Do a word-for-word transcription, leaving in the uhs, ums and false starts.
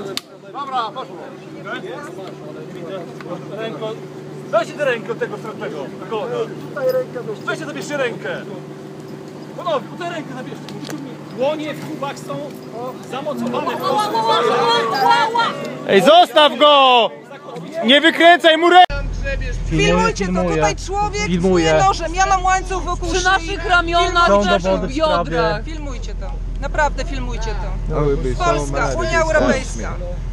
Dobra, poszło. Ręko. Weźcie tę rękę od tego stratego. Weźcie zabierzcie rękę. Panowie, tę rękę zabierzcie. Dłonie w kubach są zamocowane. Ej, zostaw go! Nie wykręcaj mu ręki! Filmujcie to, tutaj człowiek Filmuję. z nożem, ja mam łańcuch wokół Przy szyi. naszych ramionach, Są przy naszych dowody w sprawie. biodrach. Filmujcie to, naprawdę filmujcie to. Były, Polska, Unia Europejska.